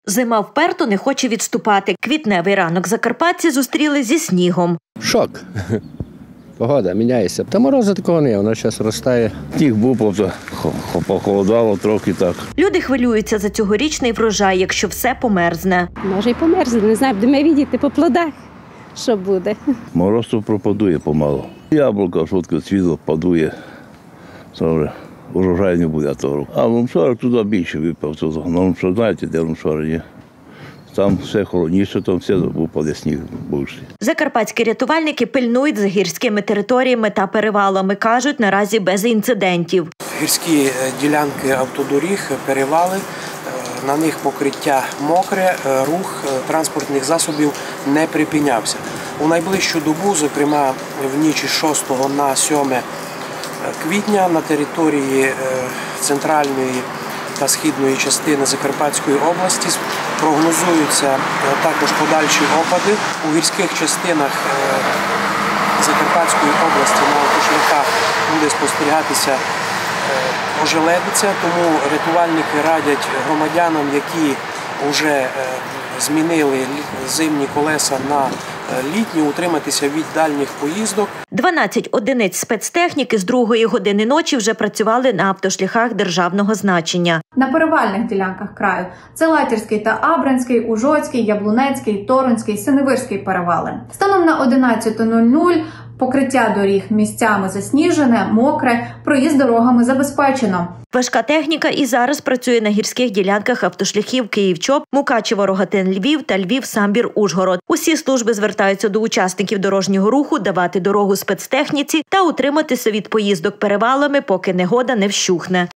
Зима вперто не хоче відступати. Квітневий ранок закарпатці зустріли зі снігом. Шок. Погода міняється. Та морозу такого немає, вона зараз ростає. Сніг був, похолодало трохи так. Люди хвилюються за цьогорічний врожай, якщо все померзне. Може й померзне, не знаю, будемо видіти по плодах, що буде. Мороз то пропадує помалу. Яблука швидко цвітло, падує. Це вже урожай не буде того року. А Лумшорок туди більше випав. Лумшор, знаєте, де Лумшор є? Там все холодніше, там все випаде сніг більше. Закарпатські рятувальники пильнують за гірськими територіями та перевалами. Кажуть, наразі без інцидентів. Гірські ділянки автодоріг, перевали, на них покриття мокре, рух транспортних засобів не припинявся. У найближчу добу, зокрема в ніч з 6 на 7 квітня на території центральної та східної частини Закарпатської області прогнозуються також подальші опади. У гірських частинах Закарпатської області на автошляхах буде спостерігатися ожеледиця, тому рятувальники радять громадянам, які вже змінили зимні колеса на літні, утриматися від дальніх поїздок. 12 одиниць спецтехніки з 2-ї години ночі вже працювали на автошляхах державного значення. На перевальних ділянках краю – це Латірський та Абранський, Ужоцький, Яблунецький, Торонський, Синевирський перевали. Станом на 11:00 покриття доріг місцями засніжене, мокре, проїзд дорогами забезпечено. Важка техніка і зараз працює на гірських ділянках автошляхів Київ-Чоп, Мукачево-Рогатин-Львів та Львів-Самбір-Ужгород. Усі служби звертаються до учасників дорожнього руху давати дорогу спецтехніці та утриматися від поїздок перевалами, поки негода не вщухне.